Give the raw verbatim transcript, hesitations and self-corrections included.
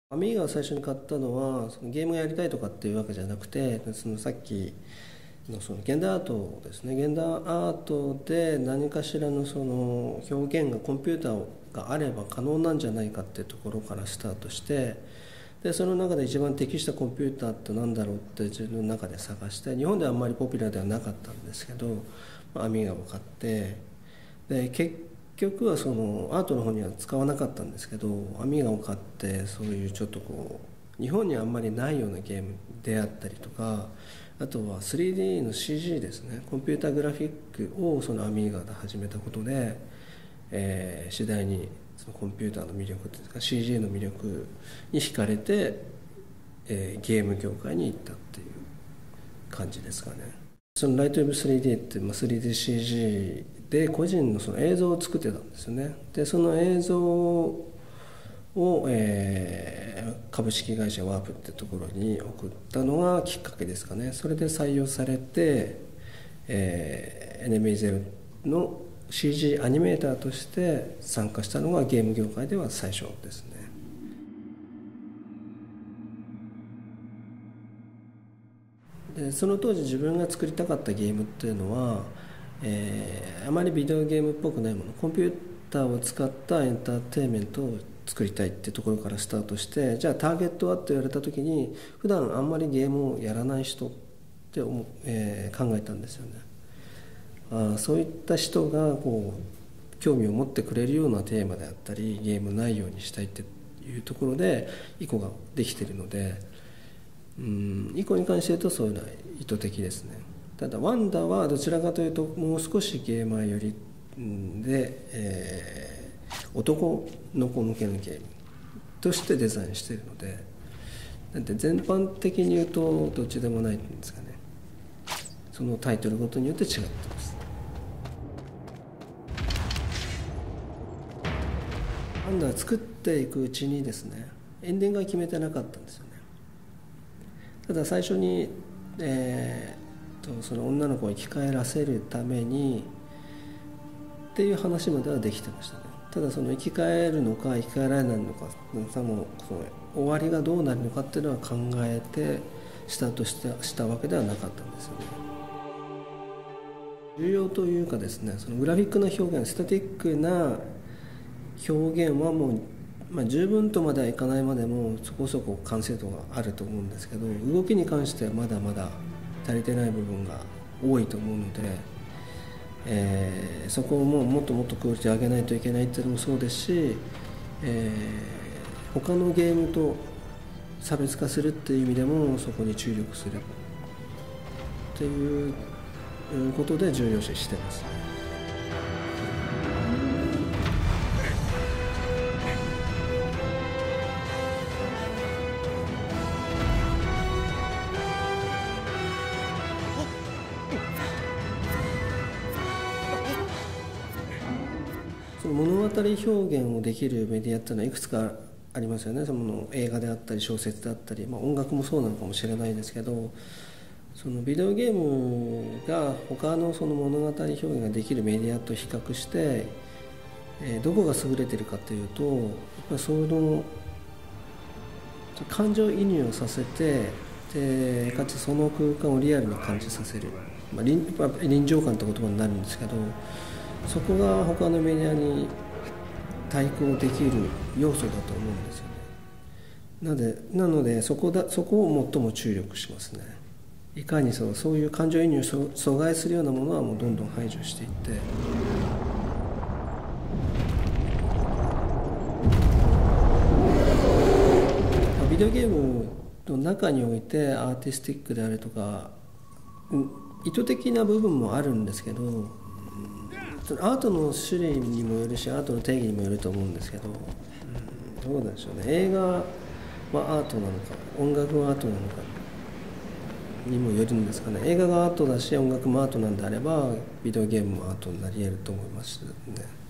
アミーガを最初に買ったのはそのゲームがやりたいとかっていうわけじゃなくて、そのさっきのその現代アートですね。現代アートで何かしらのその表現がコンピューターがあれば可能なんじゃないかっていうところからスタートして、でその中で一番適したコンピューターって何だろうって自分の中で探して、日本ではあんまりポピュラーではなかったんですけど、アミーガを買って、で結結局はそのアートの方には使わなかったんですけど、アミガを買ってそういうちょっとこう日本にあんまりないようなゲームであったりとか、あとは スリーディー の シージー ですね、コンピュータグラフィックをそのアミガで始めたことで、えー、次第にそのコンピューターの魅力というか シージー の魅力に惹かれて、えー、ゲーム業界に行ったっていう感じですかね。そのライトウェブ スリーディー って、まあ、スリーディーシージー で個人のその映像を作ってたんですよね。でその映像を、えー、株式会社ワープってところに送ったのがきっかけですかね。それで採用されて、えー、エヌエムイーゼロ の シージー アニメーターとして参加したのがゲーム業界では最初ですね。でその当時自分が作りたかったゲームっていうのは、えー、あまりビデオゲームっぽくないもの、コンピューターを使ったエンターテインメントを作りたいっていうところからスタートして、じゃあターゲットはって言われた時に普段あんまりゲームをやらない人って思、えー、考えたんですよね。あそういった人がこう興味を持ってくれるようなテーマであったりゲーム内容にしたいっていうところでイコができているので、うん、イコに関して言うとそういうのは意図的ですね。ただワンダはどちらかというともう少しゲーマーよりで、えー、男の子向けのゲームとしてデザインしているので、なんで全般的に言うとどっちでもないんですかね。そのタイトルごとによって違ってます。ワンダは作っていくうちにですね、エンディングは決めてなかったんですよね。ただ最初に、えー、とその女の子を生き返らせるためにっていう話まではできてましたね。ただその生き返るのか生き返られないのか、そのその終わりがどうなるのかっていうのは考えてスタートしたしたわけではなかったんですよね。重要というかですね、そのグラフィックな表現、スタティックな表現はもう、まあ、十分とまではいかないまでもそこそこ完成度があると思うんですけど、動きに関してはまだまだ足りてない部分が多いと思うので、えー、そこをもうもっともっとクオリティを上げないといけないっていうのもそうですし、えー、他のゲームと差別化するっていう意味でもそこに注力するっていうことで重要視してます。その物語表現をできるメディアっていうのはいくつかありますよね。その映画であったり小説であったり、まあ、音楽もそうなのかもしれないですけど、そのビデオゲームが他のその物語表現ができるメディアと比較して、えー、どこが優れてるかというと、やっぱりその感情移入をさせて、でかつその空間をリアルに感じさせる、まあ、臨, 臨場感って言葉になるんですけど、そこが他のメディアに対抗できる要素だと思うんですよね。なので、なのでそこだそこを最も注力しますね。いかにそうそういう感情移入を阻害するようなものはもうどんどん排除していって、ビデオゲームの中においてアーティスティックであるとか意図的な部分もあるんですけど、アートの種類にもよるしアートの定義にもよると思うんですけど、どうなんでしょうね。映画はアートなのか音楽はアートなのかにもよるんですかね。映画がアートだし音楽もアートなんであればビデオゲームもアートになり得ると思いますね。